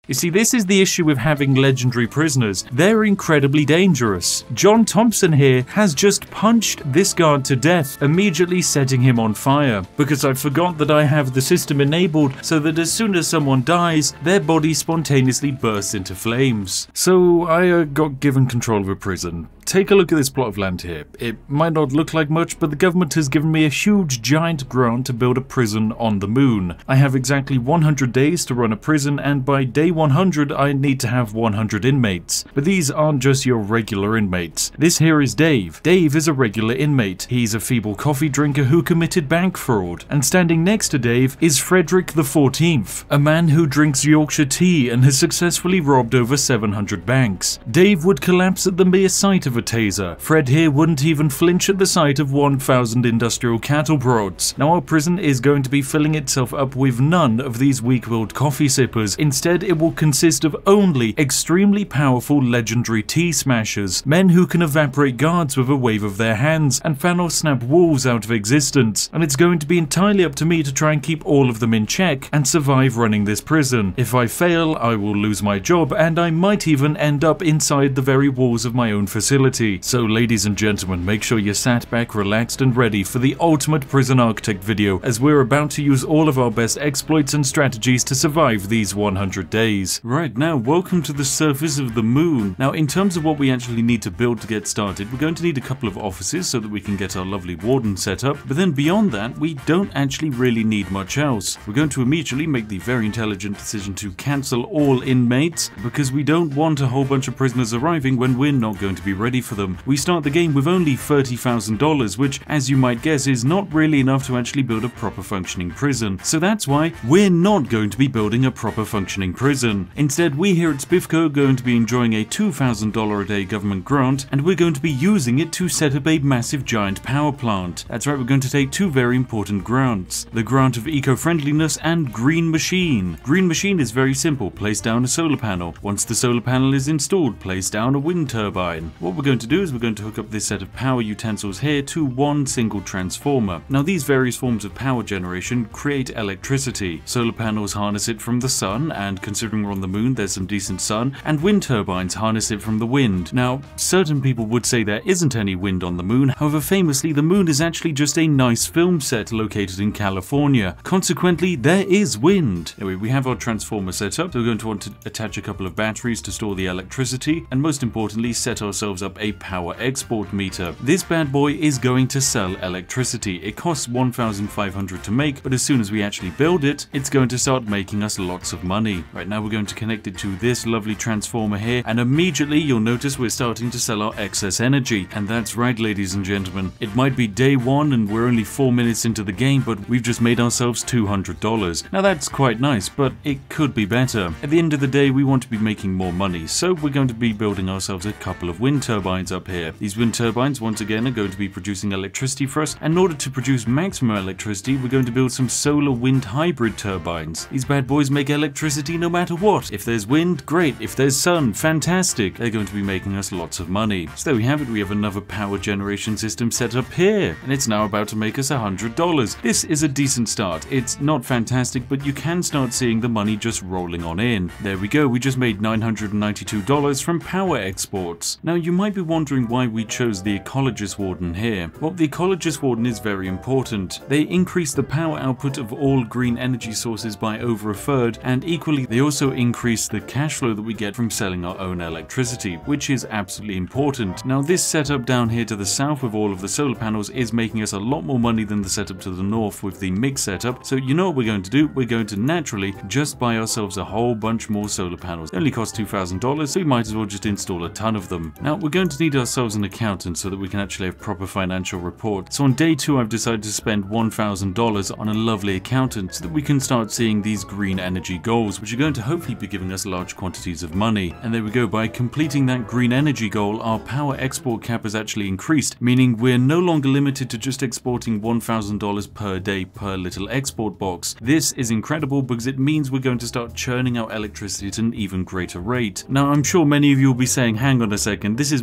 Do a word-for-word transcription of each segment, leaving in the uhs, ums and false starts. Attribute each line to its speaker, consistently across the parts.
Speaker 1: You see, this is the issue with having legendary prisoners. They're incredibly dangerous. John Thompson here has just punched this guard to death, immediately setting him on fire, because I forgot that I have the system enabled so that as soon as someone dies, their body spontaneously bursts into flames. So I uh, got given control of a prison. Take a look at this plot of land here. It might not look like much, but the government has given me a huge giant grant to build a prison on the moon. I have exactly one hundred days to run a prison, and by day one hundred I need to have one hundred inmates. But these aren't just your regular inmates. This here is Dave. Dave is a regular inmate. He's a feeble coffee drinker who committed bank fraud. And standing next to Dave is Frederick the fourteenth, a man who drinks Yorkshire tea and has successfully robbed over seven hundred banks. Dave would collapse at the mere sight of a taser. Fred here wouldn't even flinch at the sight of one thousand industrial cattle prods. Now our prison is going to be filling itself up with none of these weak-willed coffee sippers. Instead, it will consist of only extremely powerful legendary tea smashers, men who can evaporate guards with a wave of their hands and fan or snap walls out of existence. And it's going to be entirely up to me to try and keep all of them in check and survive running this prison. If I fail, I will lose my job, and I might even end up inside the very walls of my own facility. So ladies and gentlemen, make sure you're sat back, relaxed and ready for the ultimate prison architect video, as we're about to use all of our best exploits and strategies to survive these one hundred days. Right, now welcome to the surface of the moon. Now in terms of what we actually need to build to get started, we're going to need a couple of offices so that we can get our lovely warden set up, but then beyond that we don't actually really need much else. We're going to immediately make the very intelligent decision to cancel all inmates, because we don't want a whole bunch of prisoners arriving when we're not going to be ready for them. We start the game with only thirty thousand dollars, which, as you might guess, is not really enough to actually build a proper functioning prison. So that's why we're not going to be building a proper functioning prison. Instead, we here at Spiffco are going to be enjoying a two thousand dollars a day government grant, and we're going to be using it to set up a massive giant power plant. That's right, we're going to take two very important grants. The grant of eco-friendliness and green machine. Green machine is very simple. Place down a solar panel. Once the solar panel is installed, place down a wind turbine. What we're going to do is we're going to hook up this set of power utensils here to one single transformer. Now these various forms of power generation create electricity. Solar panels harness it from the sun, and considering we're on the moon there's some decent sun, and wind turbines harness it from the wind. Now certain people would say there isn't any wind on the moon, however famously the moon is actually just a nice film set located in California. Consequently there is wind. Anyway, we have our transformer set up, so we're going to want to attach a couple of batteries to store the electricity, and most importantly set ourselves up a power export meter. This bad boy is going to sell electricity. It costs one thousand five hundred dollars to make, but as soon as we actually build it, it's going to start making us lots of money. Right now we're going to connect it to this lovely transformer here, and immediately you'll notice we're starting to sell our excess energy. And that's right, ladies and gentlemen, it might be day one and we're only four minutes into the game, but we've just made ourselves two hundred dollars. Now that's quite nice, but it could be better. At the end of the day, we want to be making more money, so we're going to be building ourselves a couple of wind turbines up here. These wind turbines once again are going to be producing electricity for us, and in order to produce maximum electricity we're going to build some solar wind hybrid turbines. These bad boys make electricity no matter what. If there's wind, great. If there's sun, fantastic. They're going to be making us lots of money. So there we have it, we have another power generation system set up here, and it's now about to make us one hundred dollars. This is a decent start. It's not fantastic, but you can start seeing the money just rolling on in. There we go, we just made nine hundred ninety-two dollars from power exports. Now you might be wondering why we chose the Ecologist Warden here. Well, the Ecologist Warden is very important. They increase the power output of all green energy sources by over a third, and equally they also increase the cash flow that we get from selling our own electricity, which is absolutely important. Now this setup down here to the south with all of the solar panels is making us a lot more money than the setup to the north with the mix setup, so you know what we're going to do? We're going to naturally just buy ourselves a whole bunch more solar panels. They only cost two thousand dollars, so we might as well just install a ton of them. Now we're going to need ourselves an accountant so that we can actually have proper financial reports. So on day two I've decided to spend one thousand dollars on a lovely accountant so that we can start seeing these green energy goals, which are going to hopefully be giving us large quantities of money. And there we go, by completing that green energy goal our power export cap has actually increased, meaning we're no longer limited to just exporting one thousand dollars per day per little export box. This is incredible because it means we're going to start churning out electricity at an even greater rate. Now I'm sure many of you will be saying, hang on a second, this is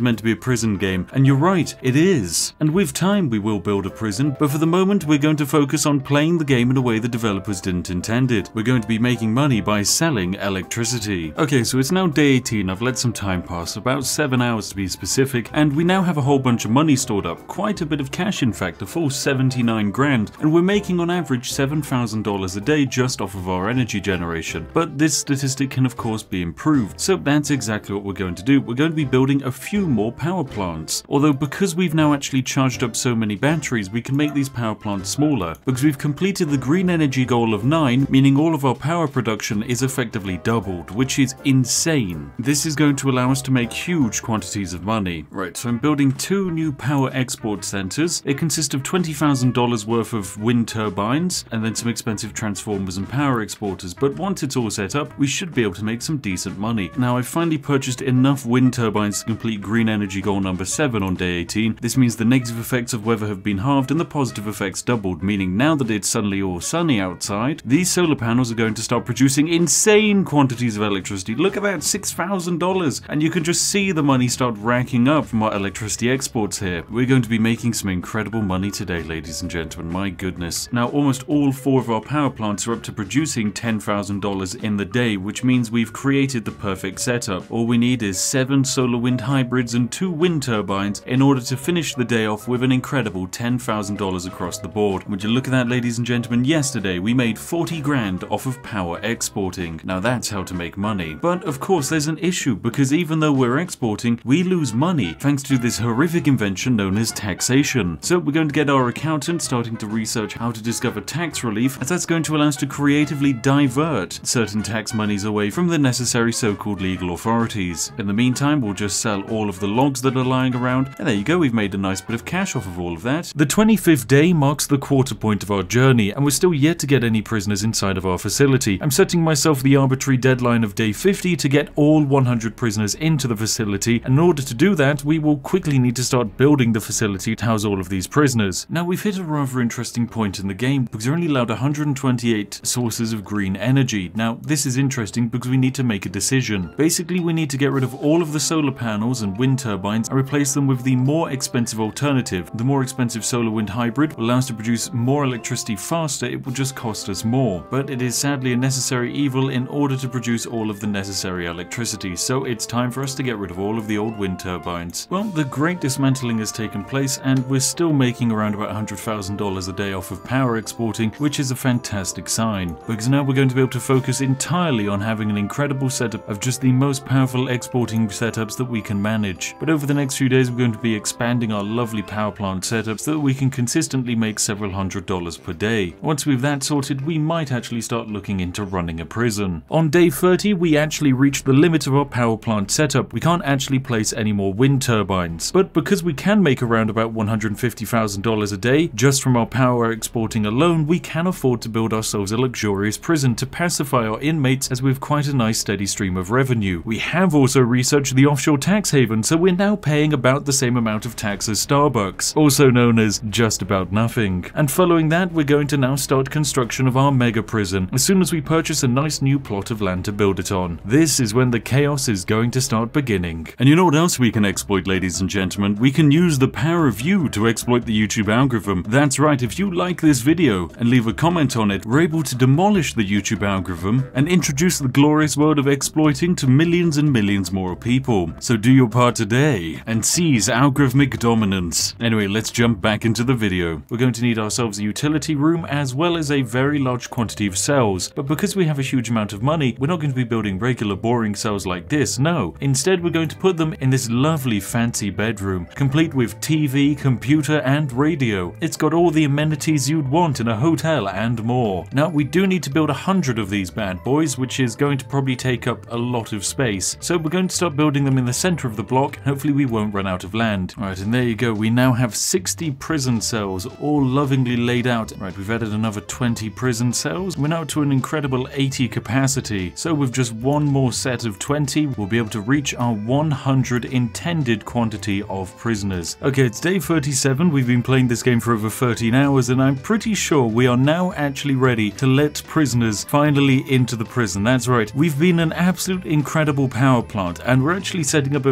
Speaker 1: meant to be a prison game, and you're right, it is. And with time we will build a prison, but for the moment we're going to focus on playing the game in a way the developers didn't intend it. We're going to be making money by selling electricity. Okay, so it's now day eighteen, I've let some time pass, about seven hours to be specific, and we now have a whole bunch of money stored up, quite a bit of cash in fact, a full seventy-nine grand, and we're making on average seven thousand dollars a day just off of our energy generation. But this statistic can of course be improved, so that's exactly what we're going to do. We're going to be building a few more power plants, although because we've now actually charged up so many batteries, we can make these power plants smaller, because we've completed the green energy goal of nine, meaning all of our power production is effectively doubled, which is insane. This is going to allow us to make huge quantities of money. Right, so I'm building two new power export centers. They consist of twenty thousand dollars worth of wind turbines, and then some expensive transformers and power exporters, but once it's all set up, we should be able to make some decent money. Now, I've finally purchased enough wind turbines to complete green energy goal number seven on day eighteen. This means the negative effects of weather have been halved and the positive effects doubled, meaning now that it's suddenly all sunny outside, these solar panels are going to start producing insane quantities of electricity. Look at that, six thousand dollars, and you can just see the money start racking up from our electricity exports here. We're going to be making some incredible money today, ladies and gentlemen, my goodness. Now, almost all four of our power plants are up to producing ten thousand dollars in the day, which means we've created the perfect setup. All we need is seven solar wind hybrids and two wind turbines in order to finish the day off with an incredible ten thousand dollars across the board. Would you look at that, ladies and gentlemen? Yesterday we made forty grand off of power exporting. Now that's how to make money. But of course there's an issue, because even though we're exporting, we lose money thanks to this horrific invention known as taxation. So we're going to get our accountant starting to research how to discover tax relief, as that's going to allow us to creatively divert certain tax monies away from the necessary so-called legal authorities. In the meantime, we'll just sell all of the logs that are lying around, and there you go, we've made a nice bit of cash off of all of that. The twenty-fifth day marks the quarter point of our journey, and we're still yet to get any prisoners inside of our facility. I'm setting myself the arbitrary deadline of day fifty to get all one hundred prisoners into the facility, and in order to do that, we will quickly need to start building the facility to house all of these prisoners. Now, we've hit a rather interesting point in the game, because we're only allowed one hundred twenty-eight sources of green energy. Now, this is interesting because we need to make a decision. Basically, we need to get rid of all of the solar panels and wind turbines and replace them with the more expensive alternative. The more expensive solar wind hybrid will allow us to produce more electricity faster, it will just cost us more. But it is sadly a necessary evil in order to produce all of the necessary electricity, so it's time for us to get rid of all of the old wind turbines. Well, the great dismantling has taken place, and we're still making around about one hundred thousand dollars a day off of power exporting, which is a fantastic sign, because now we're going to be able to focus entirely on having an incredible setup of just the most powerful exporting setups that we can manage. But over the next few days we're going to be expanding our lovely power plant setup so that we can consistently make several hundred dollars per day. Once we've that sorted, we might actually start looking into running a prison. On day thirty, we actually reached the limit of our power plant setup. We can't actually place any more wind turbines, but because we can make around about one hundred fifty thousand dollars a day just from our power exporting alone, we can afford to build ourselves a luxurious prison to pacify our inmates, as we've quite a nice steady stream of revenue. We have also researched the offshore tax haven, so we're now paying about the same amount of tax as Starbucks, also known as just about nothing. And following that, we're going to now start construction of our mega prison as soon as we purchase a nice new plot of land to build it on. This is when the chaos is going to start beginning. And you know what else we can exploit, ladies and gentlemen? We can use the power of you to exploit the YouTube algorithm. That's right, if you like this video and leave a comment on it, we're able to demolish the YouTube algorithm and introduce the glorious world of exploiting to millions and millions more people. So do your part today and seize algorithmic dominance. Anyway, let's jump back into the video. We're going to need ourselves a utility room as well as a very large quantity of cells, but because we have a huge amount of money, we're not going to be building regular boring cells like this, no. Instead, we're going to put them in this lovely fancy bedroom, complete with T V, computer and radio. It's got all the amenities you'd want in a hotel and more. Now, we do need to build a hundred of these bad boys, which is going to probably take up a lot of space. So we're going to start building them in the center of the block. Hopefully we won't run out of land. Alright, and there you go. We now have sixty prison cells, all lovingly laid out. Right, we've added another twenty prison cells. We're now to an incredible eighty capacity. So with just one more set of twenty, we'll be able to reach our one hundred intended quantity of prisoners. Okay, it's day thirty-seven. We've been playing this game for over thirteen hours, and I'm pretty sure we are now actually ready to let prisoners finally into the prison. That's right. We've been an absolute incredible power plant, and we're actually setting up a forest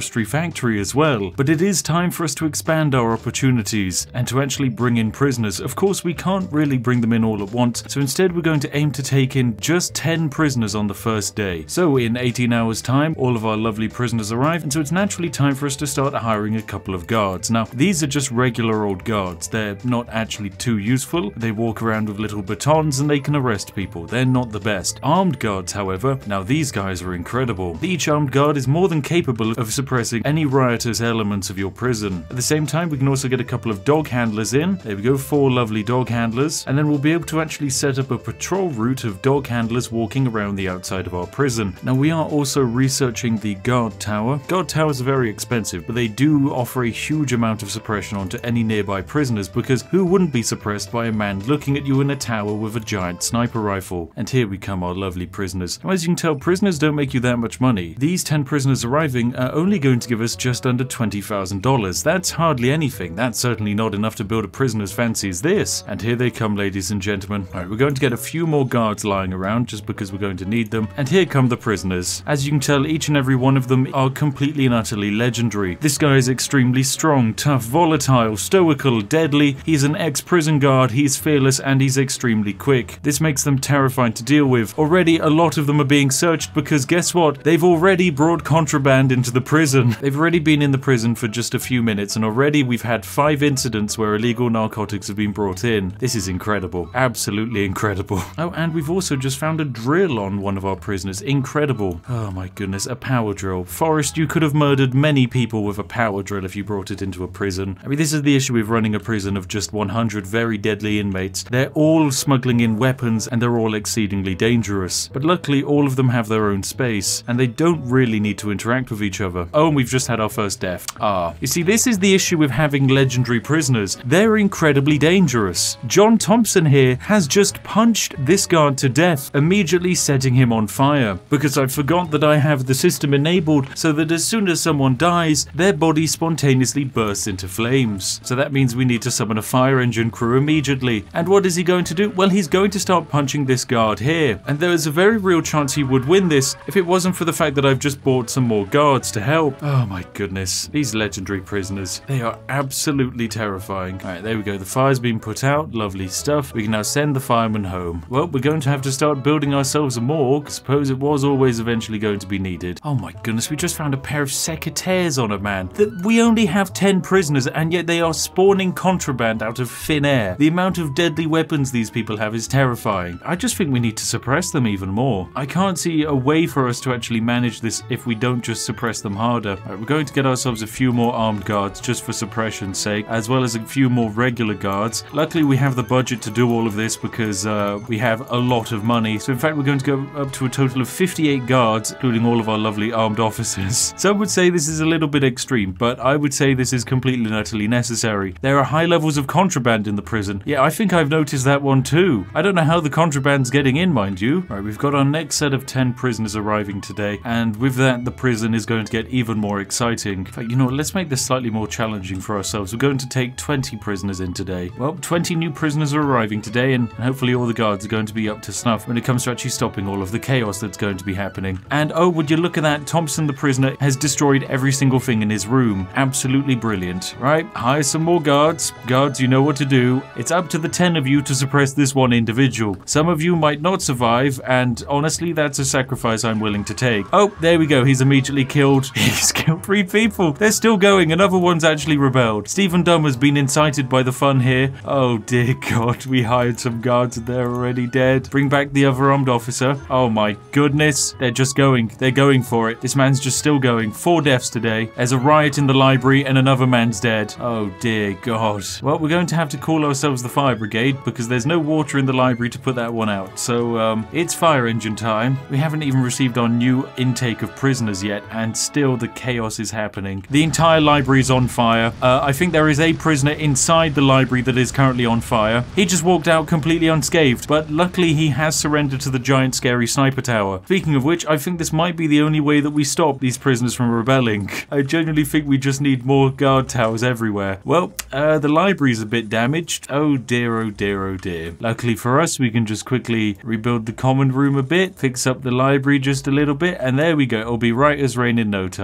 Speaker 1: forestry factory as well. But it is time for us to expand our opportunities and to actually bring in prisoners. Of course, we can't really bring them in all at once, so instead we're going to aim to take in just ten prisoners on the first day. So in eighteen hours time, all of our lovely prisoners arrive, and so it's naturally time for us to start hiring a couple of guards. Now, these are just regular old guards. They're not actually too useful. They walk around with little batons and they can arrest people. They're not the best. Armed guards, however, now these guys are incredible. Each armed guard is more than capable of suppressing any riotous elements of your prison. At the same time, we can also get a couple of dog handlers in. There we go, four lovely dog handlers. And then we'll be able to actually set up a patrol route of dog handlers walking around the outside of our prison. Now, we are also researching the guard tower. Guard towers are very expensive, but they do offer a huge amount of suppression onto any nearby prisoners, because who wouldn't be suppressed by a man looking at you in a tower with a giant sniper rifle? And here we come, our lovely prisoners. Now, as you can tell, prisoners don't make you that much money. These ten prisoners arriving are only going to give us just under twenty thousand dollars. That's hardly anything. That's certainly not enough to build a prison as fancy as this. And here they come, ladies and gentlemen. Alright, we're going to get a few more guards lying around just because we're going to need them. And here come the prisoners. As you can tell, each and every one of them are completely and utterly legendary. This guy is extremely strong, tough, volatile, stoical, deadly. He's an ex-prison guard, he's fearless, and he's extremely quick. This makes them terrifying to deal with. Already, a lot of them are being searched because guess what? They've already brought contraband into the prison. They've already been in the prison for just a few minutes, and already we've had five incidents where illegal narcotics have been brought in. This is incredible. Absolutely incredible. Oh, and we've also just found a drill on one of our prisoners. Incredible. Oh my goodness, a power drill. Forrest, you could have murdered many people with a power drill if you brought it into a prison. I mean, this is the issue with running a prison of just one hundred very deadly inmates. They're all smuggling in weapons and they're all exceedingly dangerous. But luckily, all of them have their own space and they don't really need to interact with each other. Oh, and we've just had our first death. Ah. You see, this is the issue with having legendary prisoners. They're incredibly dangerous. John Thompson here has just punched this guard to death, immediately setting him on fire. Because I forgot that I have the system enabled so that as soon as someone dies, their body spontaneously bursts into flames. So that means we need to summon a fire engine crew immediately. And what is he going to do? Well, he's going to start punching this guard here. And there is a very real chance he would win this if it wasn't for the fact that I've just bought some more guards to help. Oh my goodness. These legendary prisoners. They are absolutely terrifying. Alright, there we go. The fire's been put out. Lovely stuff. We can now send the firemen home. Well, we're going to have to start building ourselves a morgue. Suppose it was always eventually going to be needed. Oh my goodness, we just found a pair of secateurs on a man. That we only have ten prisoners and yet they are spawning contraband out of thin air. The amount of deadly weapons these people have is terrifying. I just think we need to suppress them even more. I can't see a way for us to actually manage this if we don't just suppress them harder. Right, we're going to get ourselves a few more armed guards just for suppression's sake, as well as a few more regular guards. Luckily, we have the budget to do all of this because uh, we have a lot of money. So in fact, we're going to go up to a total of fifty-eight guards, including all of our lovely armed officers. Some would say this is a little bit extreme, but I would say this is completely and utterly necessary. There are high levels of contraband in the prison. Yeah, I think I've noticed that one too. I don't know how the contraband's getting in, mind you. Right, we've got our next set of ten prisoners arriving today, and with that, the prison is going to get even more exciting. In fact, you know what, let's make this slightly more challenging for ourselves. We're going to take twenty prisoners in today. Well, twenty new prisoners are arriving today, and hopefully all the guards are going to be up to snuff when it comes to actually stopping all of the chaos that's going to be happening. And oh, would you look at that, Thompson the prisoner has destroyed every single thing in his room. Absolutely brilliant. Right, hire some more guards. Guards, you know what to do. It's up to the ten of you to suppress this one individual. Some of you might not survive, and honestly, that's a sacrifice I'm willing to take. Oh, there we go. He's immediately killed. He's killed three people. They're still going. Another one's actually rebelled. Stephen Dunn has been incited by the fun here. Oh dear God, we hired some guards and they're already dead. Bring back the other armed officer. Oh my goodness. They're just going. They're going for it. This man's just still going. Four deaths today. There's a riot in the library and another man's dead. Oh dear God. Well, we're going to have to call ourselves the fire brigade because there's no water in the library to put that one out. So um, it's fire engine time. We haven't even received our new intake of prisoners yet and still the chaos is happening. The entire library is on fire. Uh, I think there is a prisoner inside the library that is currently on fire. He just walked out completely unscathed, but luckily he has surrendered to the giant scary sniper tower. Speaking of which, I think this might be the only way that we stop these prisoners from rebelling. I genuinely think we just need more guard towers everywhere. Well, uh, the library's a bit damaged. Oh dear, oh dear, oh dear. Luckily for us, we can just quickly rebuild the common room a bit, fix up the library just a little bit, and there we go. It'll be right as rain in no time.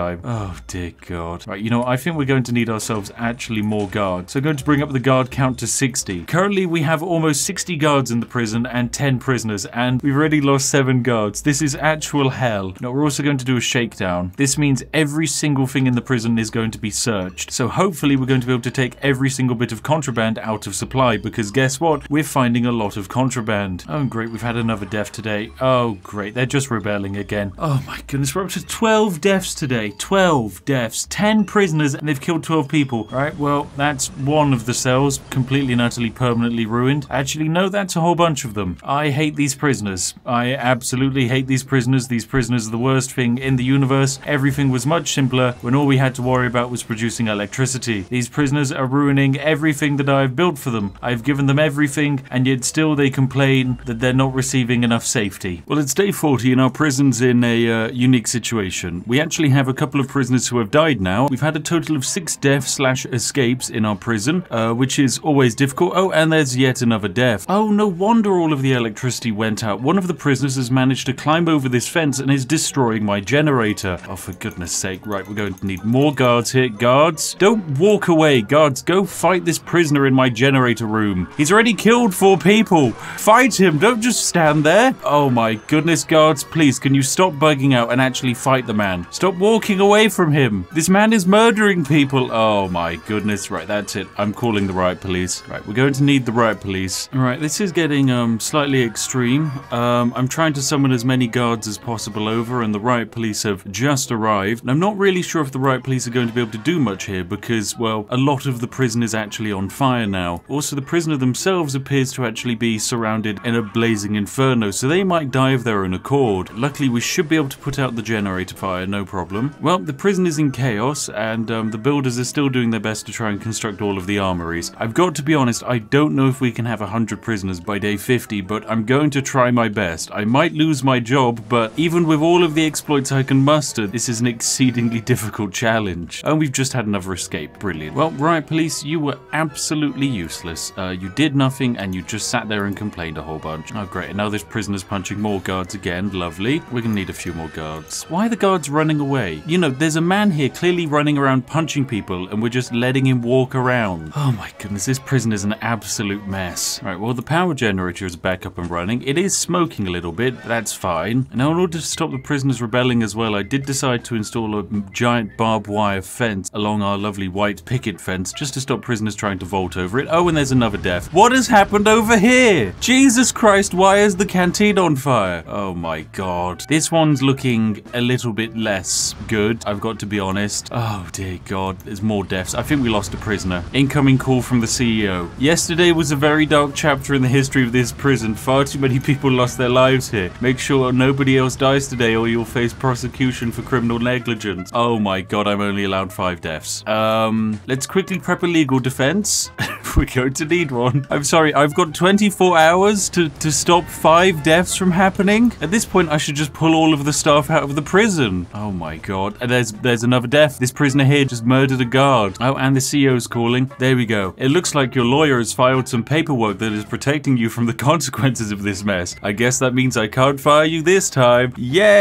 Speaker 1: time. Oh, dear God. Right, you know, I think we're going to need ourselves actually more guards. So I'm going to bring up the guard count to sixty. Currently, we have almost sixty guards in the prison and ten prisoners, and we've already lost seven guards. This is actual hell. Now, we're also going to do a shakedown. This means every single thing in the prison is going to be searched. So hopefully, we're going to be able to take every single bit of contraband out of supply, because guess what? We're finding a lot of contraband. Oh, great. We've had another death today. Oh, great. They're just rebelling again. Oh, my goodness. We're up to twelve deaths today. twelve deaths. ten prisoners, and they've killed twelve people. All right, well, that's one of the cells completely and utterly permanently ruined. Actually, no, that's a whole bunch of them. I hate these prisoners. I absolutely hate these prisoners. These prisoners are the worst thing in the universe. Everything was much simpler when all we had to worry about was producing electricity. These prisoners are ruining everything that I've built for them. I've given them everything, and yet still they complain that they're not receiving enough safety. Well, it's day forty, and our prison's in a uh, unique situation. We actually have a couple of prisoners who have died now. We've had a total of six deaths slash escapes in our prison, uh, which is always difficult. Oh, and there's yet another death. Oh, no wonder all of the electricity went out. One of the prisoners has managed to climb over this fence and is destroying my generator. Oh, for goodness sake. Right, we're going to need more guards here. Guards, don't walk away. Guards, go fight this prisoner in my generator room. He's already killed four people. Fight him. Don't just stand there. Oh my goodness, guards, please, can you stop bugging out and actually fight the man? Stop walking away from him. This man is murdering people. Oh my goodness. Right, that's it. I'm calling the riot police. Right, we're going to need the riot police. All right, this is getting um slightly extreme. Um, I'm trying to summon as many guards as possible over, and the riot police have just arrived. And I'm not really sure if the riot police are going to be able to do much here because, well, a lot of the prison is actually on fire now. Also, the prisoner themselves appears to actually be surrounded in a blazing inferno, so they might die of their own accord. Luckily, we should be able to put out the generator fire, no problem. Well, the prison is in chaos, and um, the builders are still doing their best to try and construct all of the armories. I've got to be honest, I don't know if we can have one hundred prisoners by day fifty, but I'm going to try my best. I might lose my job, but even with all of the exploits I can muster, this is an exceedingly difficult challenge. And we've just had another escape. Brilliant. Well, riot police, you were absolutely useless. Uh, you did nothing, and you just sat there and complained a whole bunch. Oh, great. And now this prisoner's punching more guards again. Lovely. We're gonna need a few more guards. Why are the guards running away? You know, there's a man here clearly running around punching people, and we're just letting him walk around. Oh my goodness, this prison is an absolute mess. All right, well, the power generator is back up and running. It is smoking a little bit, but that's fine. And now in order to stop the prisoners rebelling as well, I did decide to install a giant barbed wire fence along our lovely white picket fence just to stop prisoners trying to vault over it. Oh, and there's another death. What has happened over here? Jesus Christ, why is the canteen on fire? Oh my God. This one's looking a little bit less good, I've got to be honest. Oh dear God, there's more deaths. I think we lost a prisoner. Incoming call from the C E O. Yesterday was a very dark chapter in the history of this prison. Far too many people lost their lives here. Make sure nobody else dies today or you'll face prosecution for criminal negligence. Oh my God, I'm only allowed five deaths. Um, let's quickly prep a legal defense. We're going to need one. I'm sorry, I've got twenty-four hours to, to stop five deaths from happening. At this point, I should just pull all of the staff out of the prison. Oh my God. And there's there's another death. This prisoner here just murdered a guard. Oh, and the C E O's calling. There we go. It looks like your lawyer has filed some paperwork that is protecting you from the consequences of this mess. I guess that means I can't fire you this time.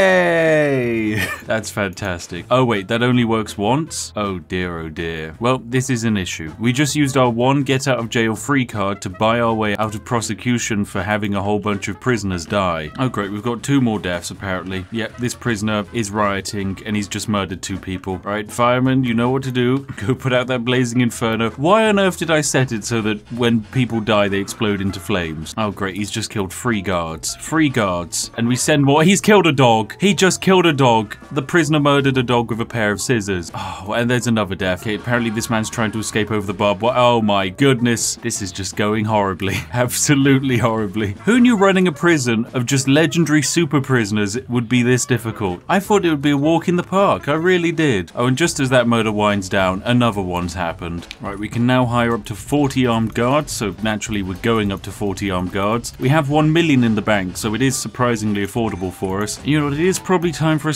Speaker 1: Yay! That's fantastic. Oh wait, that only works once? Oh dear, oh dear. Well, this is an issue. We just used our one get out of jail free card to buy our way out of prosecution for having a whole bunch of prisoners die. Oh great, we've got two more deaths apparently. Yep, this prisoner is rioting and he's just murdered two people. Right, firemen, you know what to do. Go put out that blazing inferno. Why on earth did I set it so that when people die they explode into flames? Oh great, he's just killed three guards. Three guards. And we send more. He's killed a dog. He just killed a dog. The prisoner murdered a dog with a pair of scissors. Oh, and there's another death. Okay, apparently this man's trying to escape over the barbed wire. Oh my goodness. This is just going horribly. Absolutely horribly. Who knew running a prison of just legendary super prisoners would be this difficult? I thought it would be a walk in the park. I really did. Oh, and just as that murder winds down, another one's happened. Right, we can now hire up to forty armed guards, so naturally we're going up to forty armed guards. We have one million in the bank, so it is surprisingly affordable for us. You know, it is probably time for us to start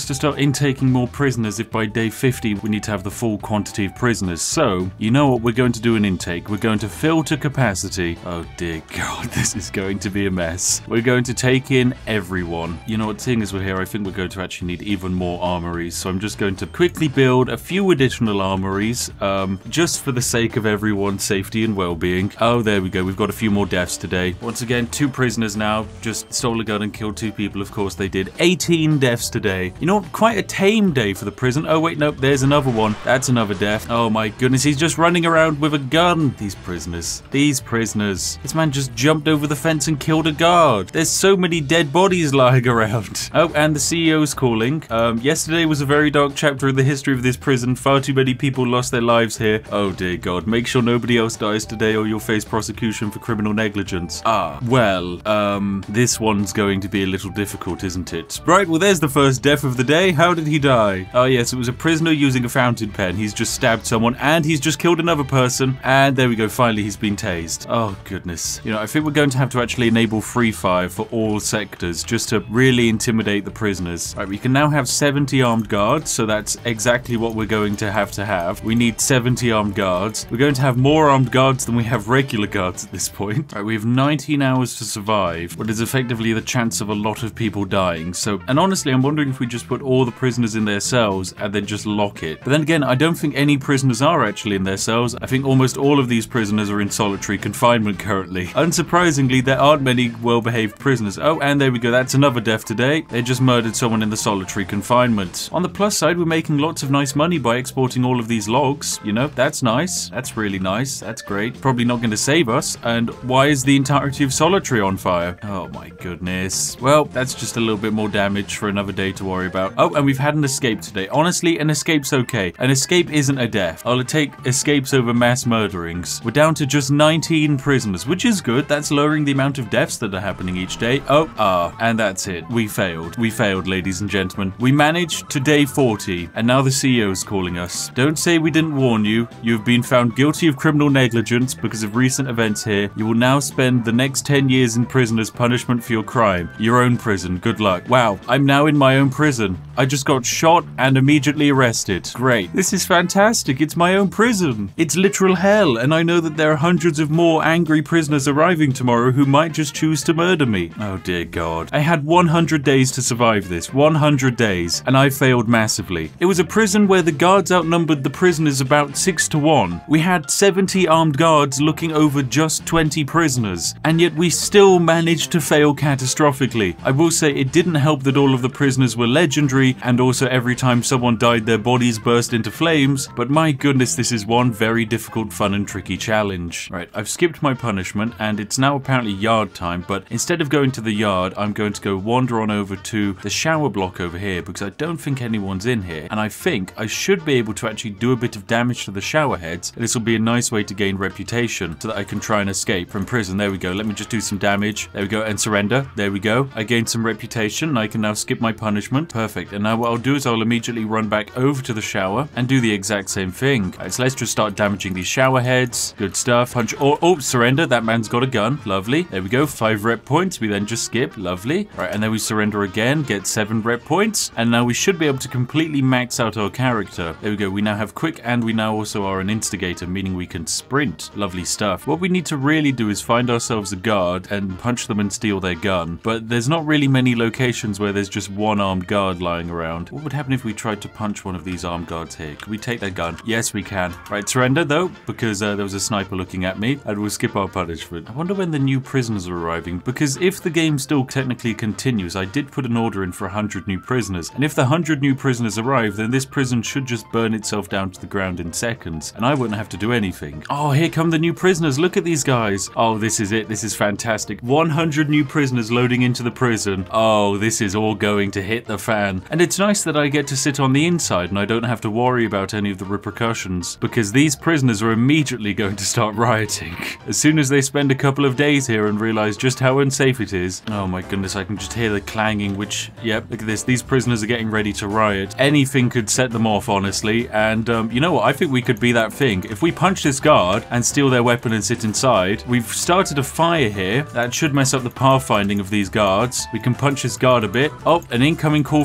Speaker 1: intaking more prisoners if by day fifty we need to have the full quantity of prisoners. So, you know what, we're going to do an intake. We're going to fill to capacity. Oh dear God, this is going to be a mess. We're going to take in everyone. You know what, seeing as we're here, I think we're going to actually need even more armories. So I'm just going to quickly build a few additional armories, um, just for the sake of everyone's safety and well-being. Oh, there we go. We've got a few more deaths today. Once again, two prisoners now. Just stole a gun and killed two people. Of course they did. eighteen deaths today. You know what? Quite a tame day for the prison. Oh, wait, nope. There's another one. That's another death. Oh, my goodness. He's just running around with a gun. These prisoners. These prisoners. This man just jumped over the fence and killed a guard. There's so many dead bodies lying around. Oh, and the C E O's calling. Um, yesterday was a very dark chapter in the history of this prison. Far too many people lost their lives here. Oh, dear God. Make sure nobody else dies today or you'll face prosecution for criminal negligence. Ah, well, um, this one's going to be a little difficult, isn't it? Right, well, there's the first death of the day. How did he die? Oh, yes, it was a prisoner using a fountain pen. He's just stabbed someone and he's just killed another person. And there we go. Finally, he's been tased. Oh, goodness. You know, I think we're going to have to actually enable free fire for all sectors just to really intimidate the prisoners. Right, we can now have seventy armed guards, so that's exactly what we're going to have to have. We need seventy armed guards. We're going to have more armed guards than we have regular guards at this point. Right, we have nineteen hours to survive, what is effectively the chance of a lot of people dying. So, and honestly, I'm wondering if we just put all the prisoners in their cells and then just lock it. But then again, I don't think any prisoners are actually in their cells. I think almost all of these prisoners are in solitary confinement currently. Unsurprisingly, there aren't many well-behaved prisoners. Oh, and there we go. That's another death today. They just murdered someone in the solitary confinement. On the plus side, we're making lots of nice money by exporting all of these logs. You know, that's nice. That's really nice. That's great. Probably not going to save us. And why is the entirety of solitary on fire? Oh my goodness. Well, that's just a little bit more damage for another day to worry about. Oh, and we've had an escape today. Honestly, an escape's okay. An escape isn't a death. I'll take escapes over mass murderings. We're down to just nineteen prisoners, which is good. That's lowering the amount of deaths that are happening each day. Oh, ah, and that's it. We failed. We failed, ladies and gentlemen. We managed to day forty, and now the C E O's calling us. Don't say we didn't warn you. You have been found guilty of criminal negligence because of recent events here. You will now spend the next ten years in prison as punishment for your crime. Your own prison. Good luck. Wow, I'm now in my own prison. I just got shot and immediately arrested. Great. This is fantastic. It's my own prison. It's literal hell, and I know that there are hundreds of more angry prisoners arriving tomorrow who might just choose to murder me. Oh dear God. I had one hundred days to survive this. one hundred days, and I failed massively. It was a prison where the guards outnumbered the prisoners about six to one. We had seventy armed guards looking over just twenty prisoners, and yet we still managed to fail catastrophically. I will say it didn't help that all of the prisoners were legendary, and also every time someone died their bodies burst into flames, but my goodness, this is one very difficult, fun and tricky challenge. Right, I've skipped my punishment, and it's now apparently yard time, but instead of going to the yard, I'm going to go wander on over to the shower block over here, because I don't think anyone's in here, and I think I should be able to actually do a bit of damage to the shower heads. This will be a nice way to gain reputation, so that I can try and escape from prison. There we go. Let me just do some damage. There we go, and surrender. There we go. I gained some reputation, and I can now skip my punishment. Perfect. And now what I'll do is I'll immediately run back over to the shower and do the exact same thing. Right, so let's just start damaging these shower heads. Good stuff. Punch. Oh, oh, surrender. That man's got a gun. Lovely. There we go. Five rep points. We then just skip. Lovely. Right, and then we surrender again. Get seven rep points. And now we should be able to completely max out our character. There we go. We now have quick, and we now also are an instigator, meaning we can sprint. Lovely stuff. What we need to really do is find ourselves a guard and punch them and steal their gun. But there's not really many locations where there's just one armed guard lying around. What would happen if we tried to punch one of these armed guards here? Could we take their gun? Yes, we can. Right, surrender though, because uh, there was a sniper looking at me, and we'll skip our punishment. I wonder when the new prisoners are arriving, because if the game still technically continues, I did put an order in for one hundred new prisoners, and if the one hundred new prisoners arrive, then this prison should just burn itself down to the ground in seconds, and I wouldn't have to do anything. Oh, here come the new prisoners. Look at these guys. Oh, this is it. This is fantastic. one hundred new prisoners loading into the prison. Oh, this is all going to hit the fan. And it's nice that I get to sit on the inside and I don't have to worry about any of the repercussions, because these prisoners are immediately going to start rioting. As soon as they spend a couple of days here and realize just how unsafe it is. Oh my goodness, I can just hear the clanging, which, yep, look at this. These prisoners are getting ready to riot. Anything could set them off, honestly. And um, you know what? I think we could be that thing. If we punch this guard and steal their weapon and sit inside, we've started a fire here. That should mess up the pathfinding of these guards. We can punch this guard a bit. Oh, an incoming call from the chief.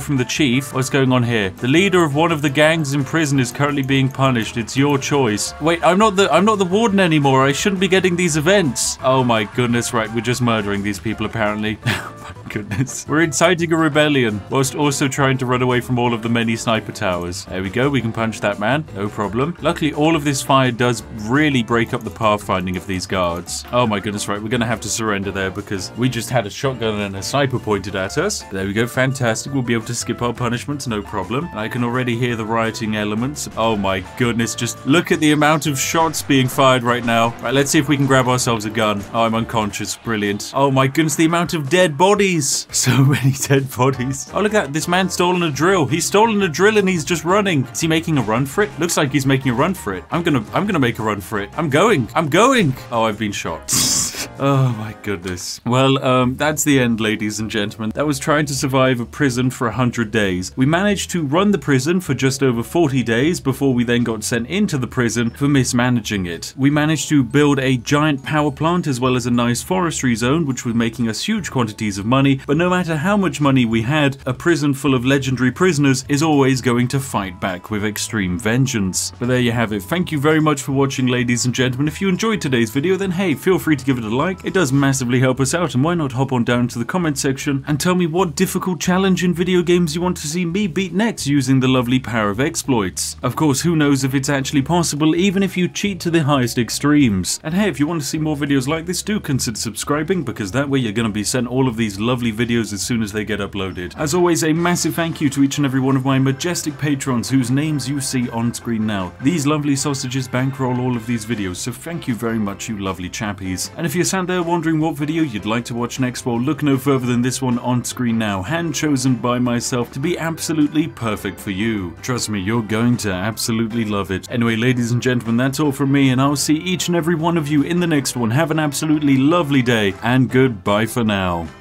Speaker 1: chief. What's going on here? The leader of one of the gangs in prison is currently being punished. It's your choice. Wait, I'm not the I'm not the warden anymore. I shouldn't be getting these events. Oh my goodness, right. We're just murdering these people apparently. Oh my goodness. We're inciting a rebellion whilst also trying to run away from all of the many sniper towers. There we go. We can punch that man. No problem. Luckily, all of this fire does really break up the pathfinding of these guards. Oh my goodness, right. We're going to have to surrender there because we just had a shotgun and a sniper pointed at us. There we go. Fantastic. We'll be able to skip our punishments. No problem. And I can already hear the rioting elements. Oh my goodness. Just look at the amount of shots being fired right now. Right, let's see if we can grab ourselves a gun. Oh, I'm unconscious. Brilliant. Oh my goodness, the amount of dead bodies. So many dead bodies. Oh, look at that. This man's stolen a drill. He's stolen a drill and he's just running. Is he making a run for it? Looks like he's making a run for it. I'm gonna, I'm gonna make a run for it. I'm going. I'm going. Oh, I've been shot. Oh my goodness. Well, um, that's the end, ladies and gentlemen. That was trying to survive a prison for one hundred days. We managed to run the prison for just over forty days before we then got sent into the prison for mismanaging it. We managed to build a giant power plant as well as a nice forestry zone, which was making us huge quantities of money. But no matter how much money we had, a prison full of legendary prisoners is always going to fight back with extreme vengeance. But there you have it. Thank you very much for watching, ladies and gentlemen. If you enjoyed today's video, then hey, feel free to give it a like. It does massively help us out, and why not hop on down to the comment section and tell me what difficult challenge in video games you want to see me beat next using the lovely power of exploits. Of course, who knows if it's actually possible even if you cheat to the highest extremes. And hey, if you want to see more videos like this, do consider subscribing, because that way you're going to be sent all of these lovely videos as soon as they get uploaded. As always, a massive thank you to each and every one of my majestic patrons whose names you see on screen now. These lovely sausages bankroll all of these videos, so thank you very much, you lovely chappies. And if you're sat there wondering what video you'd like to watch next, well, look no further than this one on screen now, hand chosen by myself to be absolutely perfect for you. Trust me, you're going to absolutely love it. Anyway, ladies and gentlemen, that's all from me, and I'll see each and every one of you in the next one. Have an absolutely lovely day, and goodbye for now.